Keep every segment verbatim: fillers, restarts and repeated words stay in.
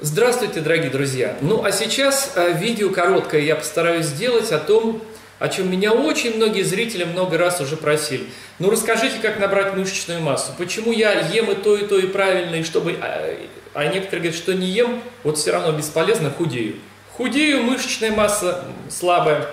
Здравствуйте, дорогие друзья! Ну а сейчас видео короткое я постараюсь сделать о том, о чем меня очень многие зрители много раз уже просили. Ну расскажите, как набрать мышечную массу. Почему я ем и то, и то, и правильно, и чтобы... А некоторые говорят, что не ем, вот все равно бесполезно, худею. Худею, мышечная масса слабая.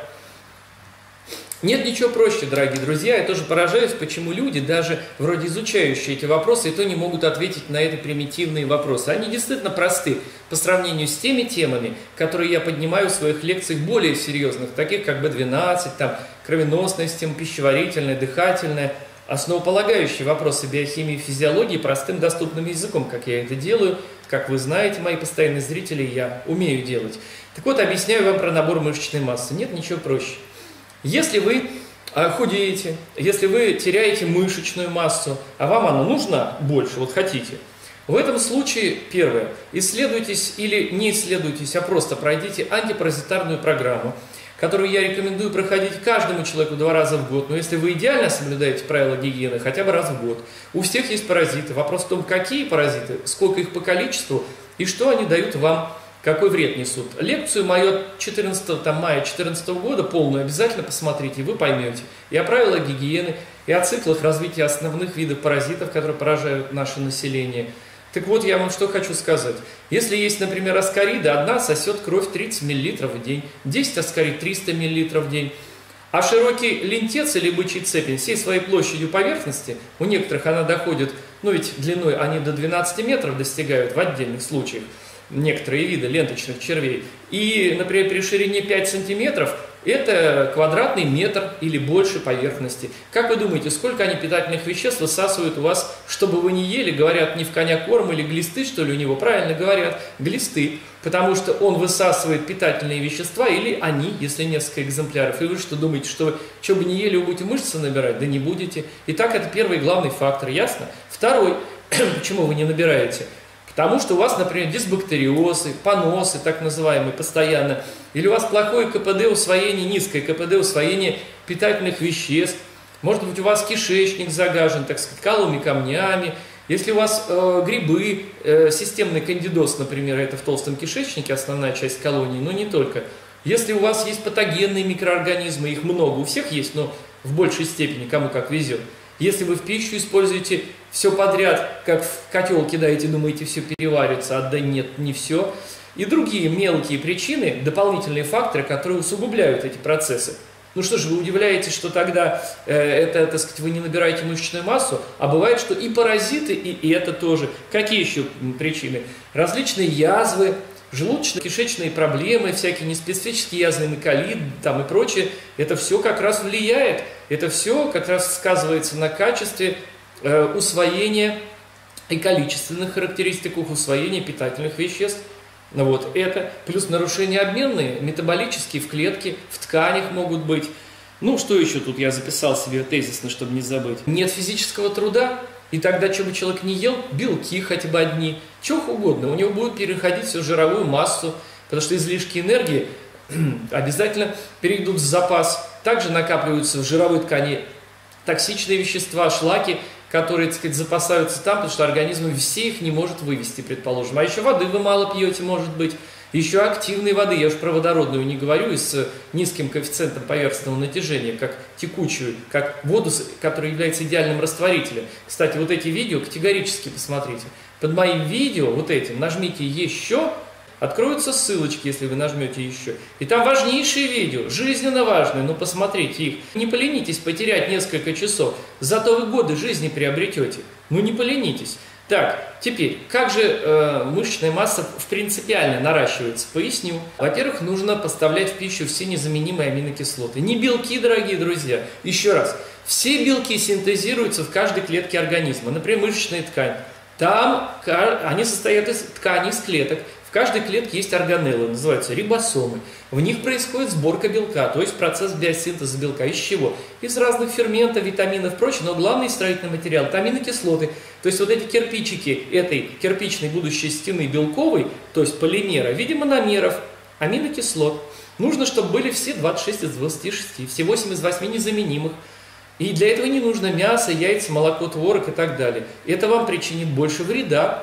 Нет ничего проще, дорогие друзья, я тоже поражаюсь, почему люди, даже вроде изучающие эти вопросы, и то не могут ответить на эти примитивные вопросы. Они действительно просты по сравнению с теми темами, которые я поднимаю в своих лекциях более серьезных, таких как бэ двенадцать, там, кровеносная система, пищеварительная, дыхательная, основополагающие вопросы биохимии и физиологии простым доступным языком, как я это делаю, как вы знаете, мои постоянные зрители, я умею делать. Так вот, объясняю вам про набор мышечной массы. Нет ничего проще. Если вы худеете, если вы теряете мышечную массу, а вам она нужна больше, вот хотите, в этом случае, первое, исследуйтесь или не исследуйтесь, а просто пройдите антипаразитарную программу, которую я рекомендую проходить каждому человеку два раза в год. Но если вы идеально соблюдаете правила гигиены, хотя бы раз в год. У всех есть паразиты. Вопрос в том, какие паразиты, сколько их по количеству и что они дают вам, какой вред несут. Лекцию мою четырнадцатого мая две тысячи четырнадцатого года полную обязательно посмотрите, и вы поймете и о правилах гигиены, и о циклах развития основных видов паразитов, которые поражают наше население. Так вот, я вам что хочу сказать. Если есть, например, аскарида, одна сосет кровь тридцать миллилитров в день, десять аскарид триста миллилитров в день. А широкий лентец или бычий цепень всей своей площадью поверхности, у некоторых она доходит, ну ведь длиной они до двенадцати метров достигают в отдельных случаях, некоторые виды ленточных червей. И, например, при ширине пять сантиметров это квадратный метр или больше поверхности. Как вы думаете, сколько они питательных веществ высасывают у вас, чтобы вы не ели? Говорят, не в коня корм или глисты, что ли, у него? Правильно говорят, глисты. Потому что он высасывает питательные вещества, или они, если несколько экземпляров. И вы что думаете, что вы, что бы не ели, вы будете мышцы набирать? Да не будете. Итак, это первый главный фактор, ясно? Второй, почему вы не набираете? Потому что у вас, например, дисбактериозы, поносы, так называемые, постоянно, или у вас плохое ка пэ дэ усвоение, низкое ка пэ дэ усвоение питательных веществ, может быть, у вас кишечник загажен, так сказать, каловыми камнями, если у вас э, грибы, э, системный кандидоз, например, это в толстом кишечнике основная часть колонии, но не только. Если у вас есть патогенные микроорганизмы, их много, у всех есть, но в большей степени, кому как везет. Если вы в пищу используете все подряд, как в котел кидаете, думаете, все переварится, а да нет, не все. И другие мелкие причины, дополнительные факторы, которые усугубляют эти процессы. Ну что же, вы удивляетесь, что тогда э, это, так сказать, вы не набираете мышечную массу, а бывает, что и паразиты, и, и это тоже. Какие еще причины? Различные язвы, желудочно-кишечные проблемы, всякие неспецифические язвы, колит там и прочее. Это все как раз влияет, это все как раз сказывается на качестве э, усвоения и количественных характеристиках усвоения питательных веществ. Вот это, плюс нарушения обменные, метаболические в клетке, в тканях могут быть. Ну, что еще тут я записал себе тезисно, чтобы не забыть. Нет физического труда, и тогда, что бы человек не ел, белки хотя бы одни, чего угодно, у него будет переходить всю жировую массу, потому что излишки энергии обязательно перейдут в запас. Также накапливаются в жировой ткани токсичные вещества, шлаки, которые, так сказать, запасаются там, потому что организм все их не может вывести, предположим. А еще воды вы мало пьете, может быть. Еще активной воды, я уж про водородную не говорю, и с низким коэффициентом поверхностного натяжения, как текучую, как воду, которая является идеальным растворителем. Кстати, вот эти видео категорически посмотрите. Под моим видео, вот этим, нажмите «Еще», откроются ссылочки, если вы нажмете «Еще». И там важнейшие видео, жизненно важные, но посмотрите их. Не поленитесь потерять несколько часов, зато вы годы жизни приобретете. Ну не поленитесь. Так, теперь, как же э, мышечная масса в принципиально наращивается? Поясню. Во-первых, нужно поставлять в пищу все незаменимые аминокислоты. Не белки, дорогие друзья. Еще раз. Все белки синтезируются в каждой клетке организма. Например, мышечная ткань. Там они состоят из тканей, из клеток. В каждой клетке есть органеллы, называются рибосомы. В них происходит сборка белка, то есть процесс биосинтеза белка. Из чего? Из разных ферментов, витаминов и прочее, но главный строительный материал – это аминокислоты. То есть вот эти кирпичики этой кирпичной будущей стены белковой, то есть полимера, в виде мономеров, аминокислот. Нужно, чтобы были все двадцать шесть из двадцати шести, все восемь из восьми незаменимых. И для этого не нужно мясо, яйца, молоко, творог и так далее. Это вам причинит больше вреда.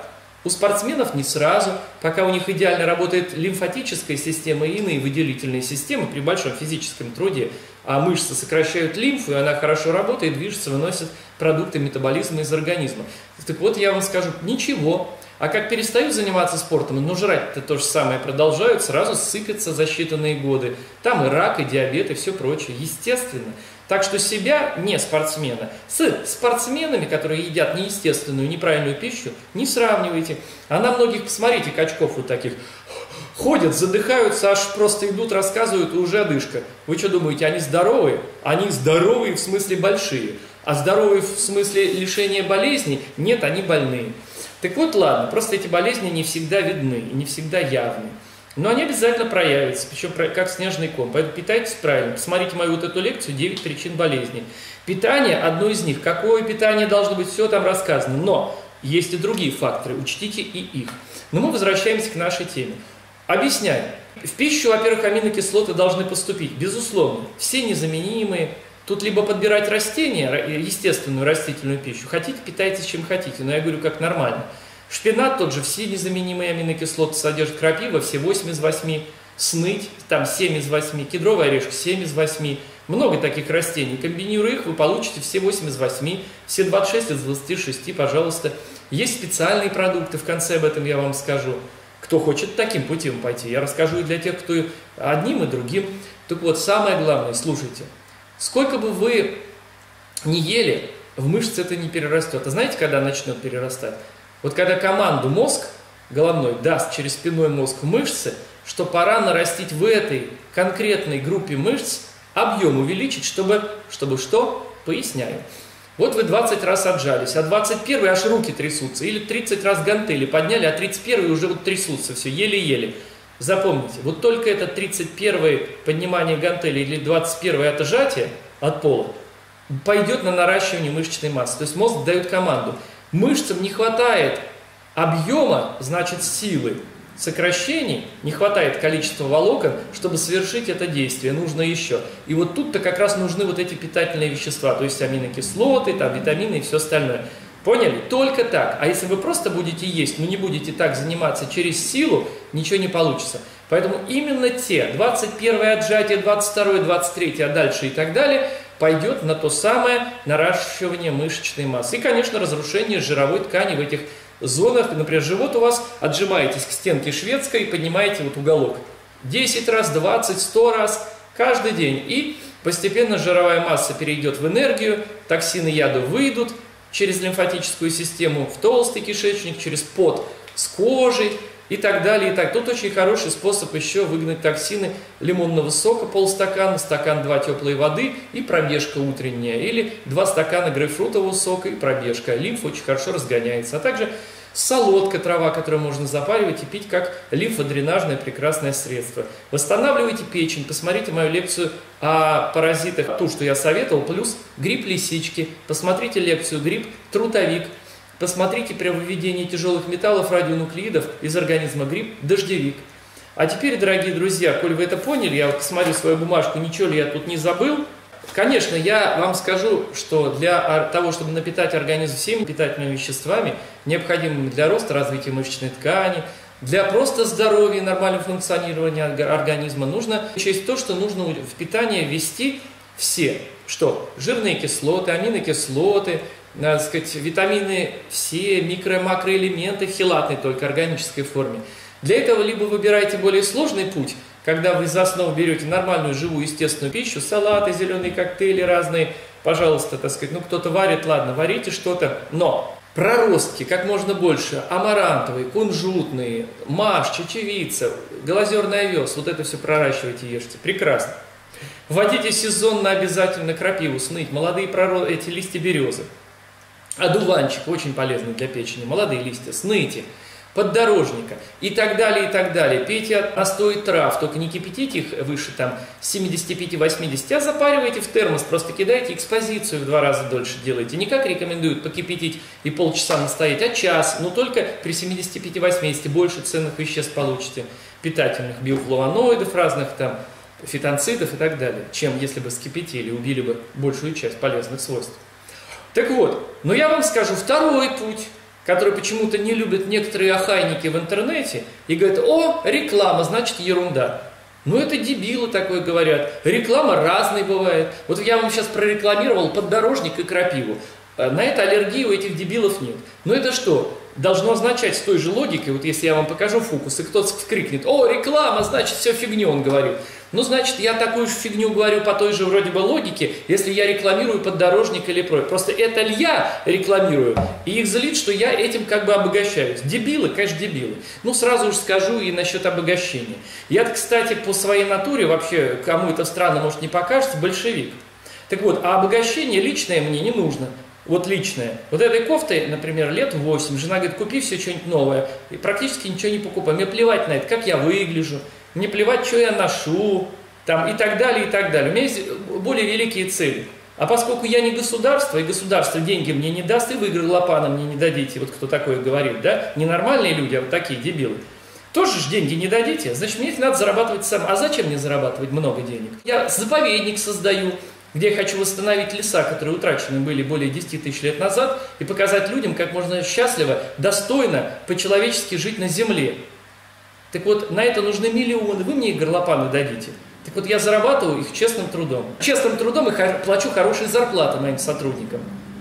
У спортсменов не сразу, пока у них идеально работает лимфатическая система и иные выделительные системы при большом физическом труде, а мышцы сокращают лимфу, и она хорошо работает, движется, выносит продукты метаболизма из организма. Так вот, я вам скажу, ничего. А как перестают заниматься спортом, но жрать-то то же самое продолжают, сразу сыпятся за считанные годы. Там и рак, и диабет, и все прочее, естественно. Так что себя, не спортсмена, с спортсменами, которые едят неестественную, неправильную пищу, не сравнивайте. А на многих, посмотрите, качков вот таких, ходят, задыхаются, аж просто идут, рассказывают, и уже одышка. Вы что думаете, они здоровые? Они здоровые в смысле большие. А здоровые в смысле лишения болезней? Нет, они больные. Так вот, ладно, просто эти болезни не всегда видны и не всегда явны. Но они обязательно проявятся, причем как снежный ком. Поэтому питайтесь правильно. Посмотрите мою вот эту лекцию «девять причин болезней». Питание – одно из них. Какое питание должно быть, все там рассказано. Но есть и другие факторы, учтите и их. Но мы возвращаемся к нашей теме. Объясняю. В пищу, во-первых, аминокислоты должны поступить, безусловно. Все незаменимые. Тут либо подбирать растения, естественную растительную пищу. Хотите, питайтесь чем хотите, но я говорю, как нормально. Шпинат тот же, все незаменимые аминокислоты содержит, крапива, все восемь из восьми, сныть, там семь из восьми, кедровый орешек семь из восьми. Много таких растений. Комбинируя их, вы получите все восемь из восьми, все двадцать шесть из двадцати шести, пожалуйста. Есть специальные продукты, в конце об этом я вам скажу. Кто хочет таким путем пойти, я расскажу и для тех, кто одним и другим. Так вот, самое главное, слушайте. Сколько бы вы ни ели, в мышцы это не перерастет. А знаете, когда начнет перерастать? Вот когда команду мозг головной даст через спинной мозг в мышцы, что пора нарастить в этой конкретной группе мышц, объем увеличить, чтобы, чтобы что? Поясняю. Вот вы двадцать раз отжались, а двадцать первый аж руки трясутся. Или тридцать раз гантели подняли, а тридцать первый уже вот трясутся, все, еле-еле. Запомните, вот только это тридцать первое поднимание гантелей или двадцать первое отжатие от пола пойдет на наращивание мышечной массы. То есть мозг дает команду. Мышцам не хватает объема, значит силы. Сокращений, не хватает количества волокон, чтобы совершить это действие, нужно еще. И вот тут-то как раз нужны вот эти питательные вещества, то есть аминокислоты, там, витамины и все остальное. Поняли? Только так. А если вы просто будете есть, но не будете так заниматься через силу, ничего не получится. Поэтому именно те, двадцать первое отжатие, двадцать второе, двадцать третье, а дальше и так далее, пойдет на то самое наращивание мышечной массы. И, конечно, разрушение жировой ткани в этих зонах. Например, живот у вас, отжимаетесь к стенке шведской и поднимаете вот уголок. десять раз, двадцать, сто раз, каждый день. И постепенно жировая масса перейдет в энергию, токсины яда выйдут через лимфатическую систему в толстый кишечник, через пот с кожей и так далее. И так. Тут очень хороший способ еще выгнать токсины: лимонного сока полстакана, стакан два теплой воды и пробежка утренняя. Или два стакана грейпфрутового сока и пробежка. Лимфа очень хорошо разгоняется. А также солодка, трава, которую можно запаривать и пить как лимфодренажное прекрасное средство. Восстанавливайте печень. Посмотрите мою лекцию о паразитах, ту, что я советовал, плюс гриб лисички. Посмотрите лекцию гриб трутовик. Посмотрите при выведении тяжелых металлов, радионуклеидов из организма гриб дождевик. А теперь, дорогие друзья, коль вы это поняли, я вот посмотрю свою бумажку, ничего ли я тут не забыл. Конечно, я вам скажу, что для того, чтобы напитать организм всеми питательными веществами, необходимыми для роста, развития мышечной ткани, для просто здоровья и нормального функционирования организма, нужно учесть то, что нужно в питание ввести все. Что? Жирные кислоты, аминокислоты, надо сказать, витамины все, микро- макроэлементы в хелатной только органической форме. Для этого либо выбирайте более сложный путь, когда вы за основу берете нормальную, живую, естественную пищу, салаты, зеленые коктейли разные, пожалуйста, так сказать, ну кто-то варит, ладно, варите что-то, но проростки как можно больше, амарантовые, кунжутные, маш, чечевица, глазерный овес, вот это все проращивайте, ешьте, прекрасно. Вводите сезонно обязательно крапиву, сныть, молодые проросты, эти листья березы. Одуванчик очень полезный для печени, молодые листья, сныйте, поддорожника и так далее, и так далее. Пейте настои трав, только не кипятите их выше там семидесяти пяти — восьмидесяти, а запаривайте в термос, просто кидайте экспозицию в два раза дольше делайте. Не как рекомендуют покипятить и полчаса настоять, а час, но только при семидесяти пяти — восьмидесяти больше ценных веществ получите, питательных, биофлавоноидов разных там, фитонцидов и так далее, чем если бы вскипятили, убили бы большую часть полезных свойств. Так вот, но я вам скажу второй путь, которые почему-то не любят некоторые охайники в интернете и говорят: о, реклама, значит ерунда. Ну это дебилы такое говорят. Реклама разной бывает. Вот я вам сейчас прорекламировал поддорожник и крапиву. На это аллергии у этих дебилов нет. Но это что? Должно означать с той же логикой, вот если я вам покажу фокус, и кто-то крикнет: о, реклама, значит все фигню, он говорит. Ну, значит, я такую же фигню говорю по той же вроде бы логике, если я рекламирую поддорожник или прочее. Просто это ли я рекламирую, и их злит, что я этим как бы обогащаюсь. Дебилы, конечно, дебилы. Ну, сразу же скажу и насчет обогащения. Я, кстати, по своей натуре, вообще, кому это странно, может, не покажется, большевик. Так вот, а обогащение личное мне не нужно. Вот личное. Вот этой кофтой, например, лет восемь, жена говорит: купи все что-нибудь новое. И практически ничего не покупаю. Мне плевать на это, как я выгляжу. Мне плевать, что я ношу. Там, и так далее, и так далее. У меня есть более великие цели. А поскольку я не государство, и государство деньги мне не даст, и вы горлопана мне не дадите, вот кто такое говорит, да? Не нормальные люди, а вот такие дебилы. Тоже же деньги не дадите, значит, мне их надо зарабатывать сам. А зачем мне зарабатывать много денег? Я заповедник создаю, где я хочу восстановить леса, которые утрачены были более десяти тысяч лет назад, и показать людям, как можно счастливо, достойно, по-человечески жить на земле. Так вот, на это нужны миллионы, вы мне их горлопаны дадите. Так вот, я зарабатываю их честным трудом. Честным трудом и плачу хорошие зарплаты моим сотрудникам.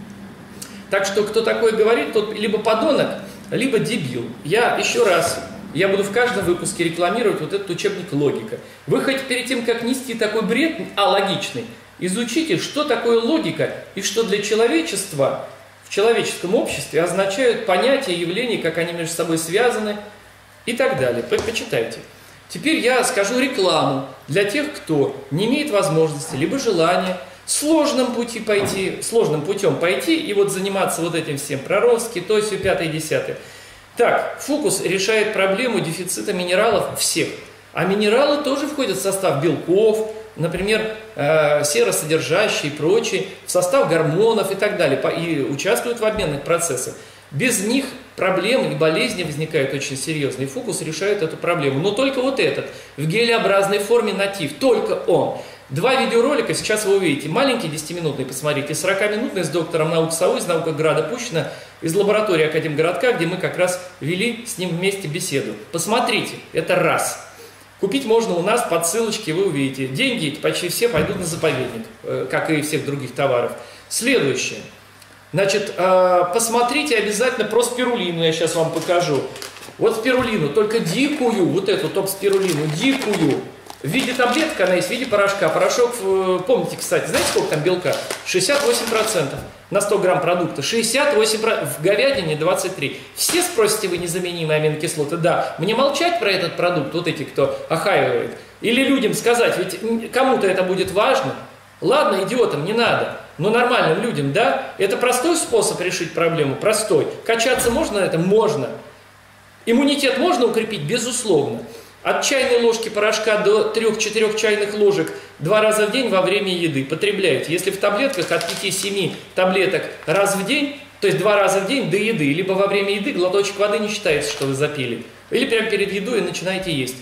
Так что, кто такое говорит, тот либо подонок, либо дебил. Я еще раз, я буду в каждом выпуске рекламировать вот этот учебник «Логика». Вы хоть перед тем, как нести такой бред алогичный, изучите, что такое логика и что для человечества в человеческом обществе означают понятия, явления, как они между собой связаны и так далее. Почитайте. Теперь я скажу рекламу для тех, кто не имеет возможности, либо желания сложным пути пойти, сложным путем пойти и вот заниматься вот этим всем проростки, то есть пятое, десятое. Так, фокус решает проблему дефицита минералов всех. А минералы тоже входят в состав белков, например, э, серосодержащие и прочие, в состав гормонов и так далее, и участвуют в обменных процессах. Без них проблемы и болезни возникают очень серьезные. Фокус решает эту проблему. Но только вот этот, в гелеобразной форме натив, только он. Два видеоролика сейчас вы увидите. Маленький десятиминутный, посмотрите, сорокаминутный с доктором наук Совой из Наукограда Пущино, из лаборатории Академгородка, где мы как раз вели с ним вместе беседу. Посмотрите, это раз. Купить можно у нас под ссылочки, вы увидите. Деньги почти все пойдут на заповедник, как и всех других товаров. Следующее. Значит, посмотрите обязательно про спирулину, я сейчас вам покажу. Вот спирулину, только дикую, вот эту топ-спирулину, дикую. В виде таблеток она есть, в виде порошка. Порошок, помните, кстати, знаете, сколько там белка? шестьдесят восемь процентов на сто грамм продукта. шестьдесят восемь процентов, в говядине двадцать три процента. Все спросите вы незаменимые аминокислоты? Да. Мне молчать про этот продукт, вот эти, кто охаивает? Или людям сказать, ведь кому-то это будет важно? Ладно, идиотам не надо, но нормальным людям, да? Это простой способ решить проблему, простой. Качаться можно на это? Можно. Иммунитет можно укрепить? Безусловно. От чайной ложки порошка до трёх-четырёх чайных ложек два раза в день во время еды потребляйте. Если в таблетках от пяти-семи таблеток раз в день, то есть два раза в день до еды, либо во время еды глоточек воды не считается, что вы запили. Или прямо перед едой начинаете есть.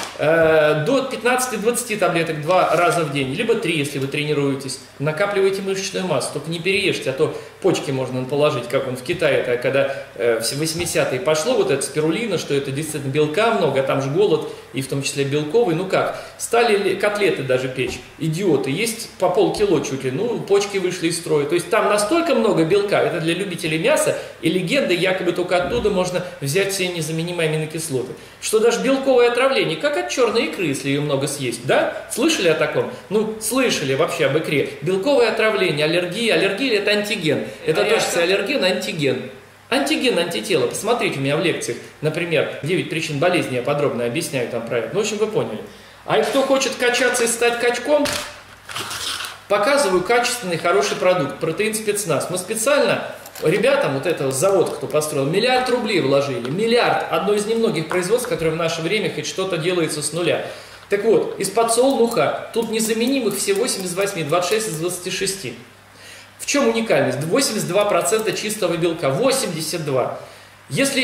До пятнадцати-двадцати таблеток два раза в день, либо три, если вы тренируетесь. Накапливайте мышечную массу, только не переешьте, а то почки можно положить, как он в Китае, это когда э, в восьмидесятые пошло вот эта спирулина, что это действительно белка много, а там же голод, и в том числе белковый. Ну как, стали котлеты даже печь, идиоты, есть по полкило чуть ли, ну почки вышли из строя. То есть там настолько много белка, это для любителей мяса, и легенда, якобы только оттуда можно взять все незаменимые аминокислоты. Что даже белковое отравление, как от черной икры, если ее много съесть, да? Слышали о таком? Ну, слышали вообще об икре. Белковое отравление, аллергия. Аллергия – это антиген. Это тоже аллерген, антиген. Антиген, антитело. Посмотрите у меня в лекциях, например, девять причин болезни, я подробно объясняю там про это. Ну, в общем, вы поняли. А и кто хочет качаться и стать качком, показываю качественный, хороший продукт. Протеин спецназ. Мы специально ребятам, вот это завод, кто построил, миллиард рублей вложили. Миллиард. Одно из немногих производств, которое в наше время хоть что-то делается с нуля. Так вот, из подсолнуха, тут незаменимых все восемь из восьми, двадцать шесть из двадцати шести. В чем уникальность? восемьдесят два процента чистого белка, восемьдесят два процента. Если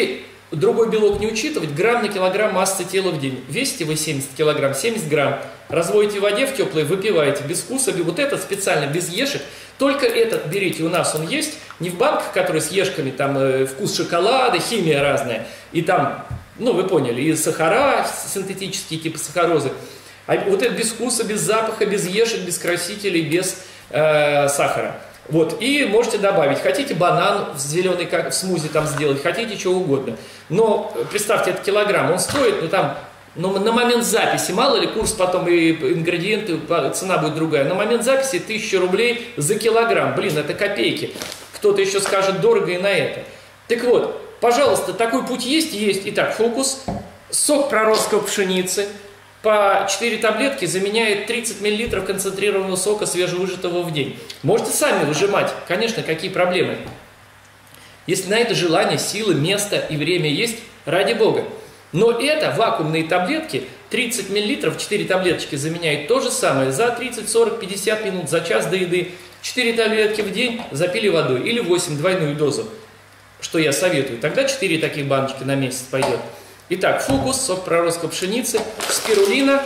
другой белок не учитывать, грамм на килограмм массы тела в день. Весите вы семьдесят килограмм, семьдесят грамм. Разводите в воде в теплой, выпиваете без вкуса. Вот этот специально, без ешек. Только этот берите, у нас он есть. Не в банках, которые с ешками, там э, вкус шоколада, химия разная. И там, ну вы поняли, и сахара синтетические, типа сахарозы. А вот это без вкуса, без запаха, без ешек, без красителей, без э, сахара. Вот, и можете добавить, хотите банан в зеленый как в смузи там сделать, хотите чего угодно. Но представьте, это килограмм, он стоит, ну там, ну, на момент записи, мало ли курс потом и ингредиенты, цена будет другая. На момент записи тысяча рублей за килограмм, блин, это копейки. Кто-то еще скажет дорого и на это. Так вот, пожалуйста, такой путь есть? Есть. Итак, фокус, сок проростка пшеницы. По четыре таблетки заменяет тридцать миллилитров концентрированного сока свежевыжатого в день. Можете сами выжимать. Конечно, какие проблемы? Если на это желание, силы, место и время есть, ради бога. Но это вакуумные таблетки, тридцать миллилитров, четыре таблеточки заменяет то же самое за тридцать, сорок, пятьдесят минут, за час до еды. четыре таблетки в день запили водой или восемь, двойную дозу, что я советую. Тогда четыре таких баночки на месяц пойдет. Итак, фокус, сок проростка пшеницы, спирулина.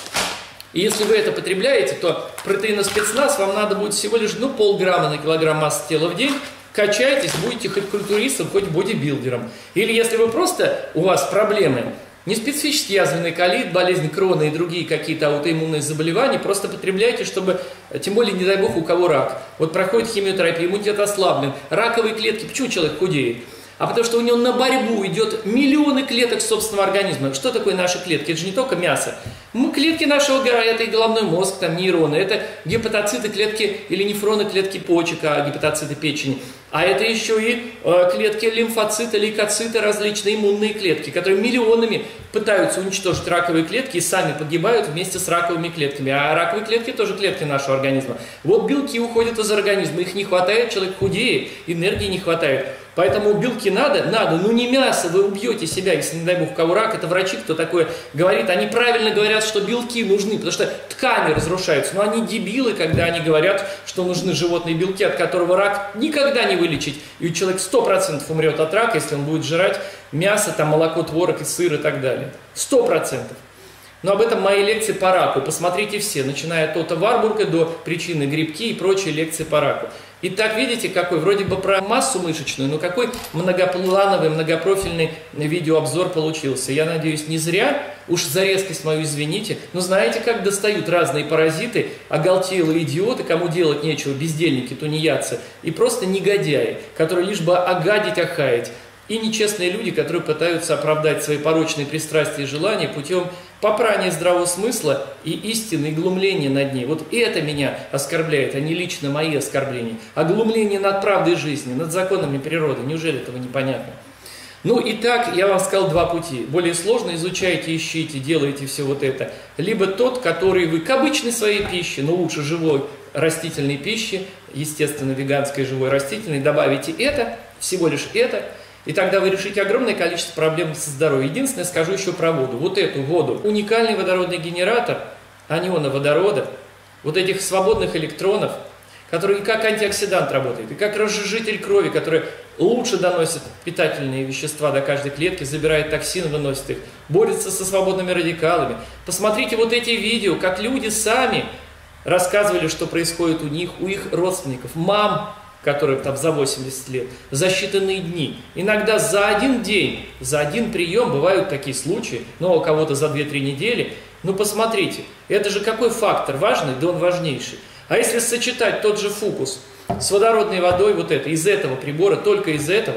И если вы это потребляете, то протеиноспецназ вам надо будет всего лишь ну, полграмма на килограмм массы тела в день. Качайтесь, будете хоть культуристом, хоть бодибилдером. Или если вы просто, у вас проблемы, не специфический язвенный колит, болезнь Крона и другие какие-то аутоиммунные заболевания, просто потребляйте, чтобы, тем более, не дай бог, у кого рак. Вот проходит химиотерапия, иммунитет ослаблен, раковые клетки, почему человек худеет? А потому что у него на борьбу идет миллионы клеток собственного организма. Что такое наши клетки? Это же не только мясо. Мы, клетки нашего гора, это и головной мозг, там нейроны, это гепатоциты, клетки или нефроны, клетки почек, а гепатоциты печени. А это еще и э, клетки лимфоциты, лейкоциты, различные иммунные клетки, которые миллионами пытаются уничтожить раковые клетки и сами погибают вместе с раковыми клетками. А раковые клетки тоже клетки нашего организма. Вот белки уходят из организма, их не хватает, человек худеет, энергии не хватает. Поэтому белки надо, надо, ну не мясо, вы убьете себя, если, не дай бог, у кого рак, это врачи, кто такое говорит, они правильно говорят, что белки нужны, потому что ткани разрушаются, но они дебилы, когда они говорят, что нужны животные белки, от которого рак никогда не вылечить, и человек сто процентов умрет от рака, если он будет жрать мясо, там, молоко, творог и сыр и так далее, сто процентов. Но об этом мои лекции по раку, посмотрите все, начиная от Отто Варбурга до причины грибки и прочие лекции по раку. Итак, видите, какой вроде бы про массу мышечную, но какой многоплановый, многопрофильный видеообзор получился. Я надеюсь, не зря, уж за резкость мою извините, но знаете, как достают разные паразиты, оголтелые идиоты, кому делать нечего, бездельники, тунеядцы, и просто негодяи, которые лишь бы огадить, охаять. И нечестные люди, которые пытаются оправдать свои порочные пристрастия и желания путем попрания здравого смысла и истины, и глумления над ней. Вот это меня оскорбляет, а не лично мои оскорбления. А глумление над правдой жизни, над законами природы. Неужели этого непонятно? Ну и так я вам сказал два пути. Более сложно изучайте, ищите, делайте все вот это. Либо тот, который вы к обычной своей пище, но лучше живой растительной пищи, естественно, веганской живой растительной, добавите это, всего лишь это. И тогда вы решите огромное количество проблем со здоровьем. Единственное, скажу еще про воду. Вот эту воду. Уникальный водородный генератор аниона водорода, вот этих свободных электронов, который и как антиоксидант работает, и как разжижитель крови, который лучше доносит питательные вещества до каждой клетки, забирает токсины, выносит их, борется со свободными радикалами. Посмотрите вот эти видео, как люди сами рассказывали, что происходит у них, у их родственников, мам, которым там за восемьдесят лет, за считанные дни. Иногда за один день, за один прием бывают такие случаи, но у кого-то за две-три недели. Ну посмотрите, это же какой фактор важный, да он важнейший. А если сочетать тот же фокус с водородной водой, вот это, из этого прибора, только из этого,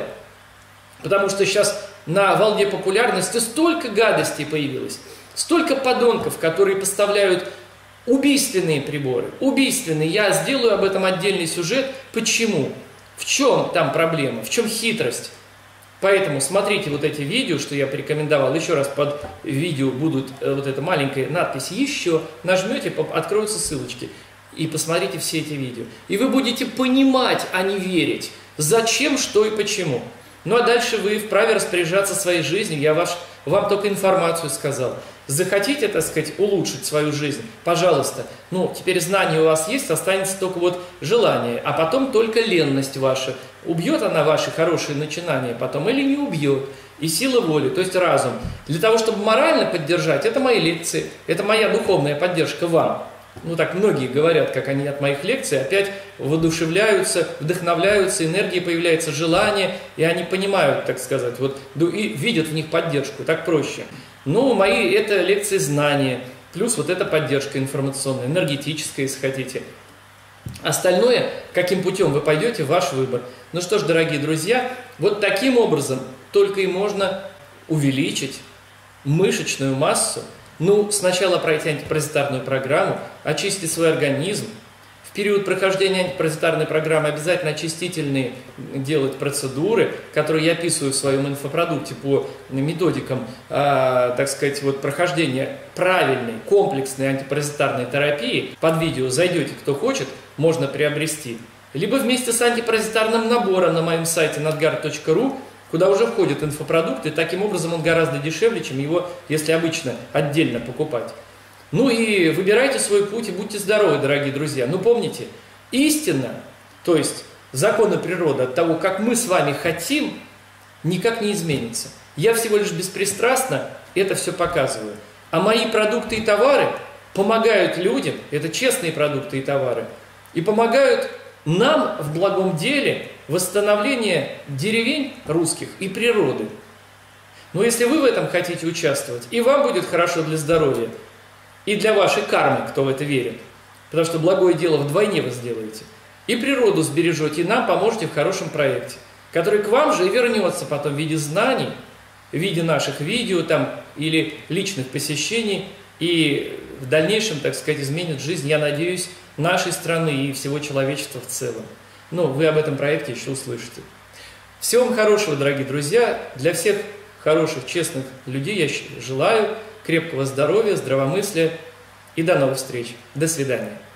потому что сейчас на волне популярности столько гадостей появилось, столько подонков, которые поставляют убийственные приборы, убийственные. Я сделаю об этом отдельный сюжет. Почему? В чем там проблема? В чем хитрость? Поэтому смотрите вот эти видео, что я порекомендовал. Еще раз под видео будут вот эта маленькая надпись «Еще». Нажмете, откроются ссылочки. И посмотрите все эти видео. И вы будете понимать, а не верить. Зачем, что и почему. Ну а дальше вы вправе распоряжаться своей жизнью. Я ваш, вам только информацию сказал. Захотите, так сказать, улучшить свою жизнь, пожалуйста. Ну, теперь знания у вас есть, останется только вот желание, а потом только ленность ваша. Убьет она ваши хорошие начинания потом или не убьет. и сила воли, то есть разум. Для того, чтобы морально поддержать, это мои лекции, это моя духовная поддержка вам. Ну так многие говорят, как они от моих лекций опять воодушевляются, вдохновляются, энергии появляется, желание, и они понимают, так сказать, вот, и видят в них поддержку, так проще. Ну, мои это лекции знания, плюс вот эта поддержка информационная, энергетическая, если хотите. Остальное, каким путем вы пойдете, ваш выбор. Ну что ж, дорогие друзья, вот таким образом только и можно увеличить мышечную массу. Ну, сначала пройти антипаразитарную программу, очистить свой организм. В период прохождения антипаразитарной программы обязательно очистительные делать процедуры, которые я описываю в своем инфопродукте по методикам, э, так сказать, вот прохождения правильной, комплексной антипаразитарной терапии. Под видео зайдете, кто хочет, можно приобрести. Либо вместе с антипаразитарным набором на моем сайте надгард точка ру, куда уже входят инфопродукты, таким образом он гораздо дешевле, чем его, если обычно, отдельно покупать. Ну и выбирайте свой путь и будьте здоровы, дорогие друзья. Но помните, истина, то есть законы природы от того, как мы с вами хотим, никак не изменится. Я всего лишь беспристрастно это все показываю. А мои продукты и товары помогают людям, это честные продукты и товары, и помогают нам в благом деле восстановления деревень русских и природы. Но если вы в этом хотите участвовать, и вам будет хорошо для здоровья, и для вашей кармы, кто в это верит, потому что благое дело вдвойне вы сделаете, и природу сбережете, и нам поможете в хорошем проекте, который к вам же и вернется потом в виде знаний, в виде наших видео там, или личных посещений, и в дальнейшем, так сказать, изменит жизнь, я надеюсь, нашей страны и всего человечества в целом. Но вы об этом проекте еще услышите. Всего вам хорошего, дорогие друзья. Для всех хороших, честных людей я желаю крепкого здоровья, здравомыслия и до новых встреч. До свидания.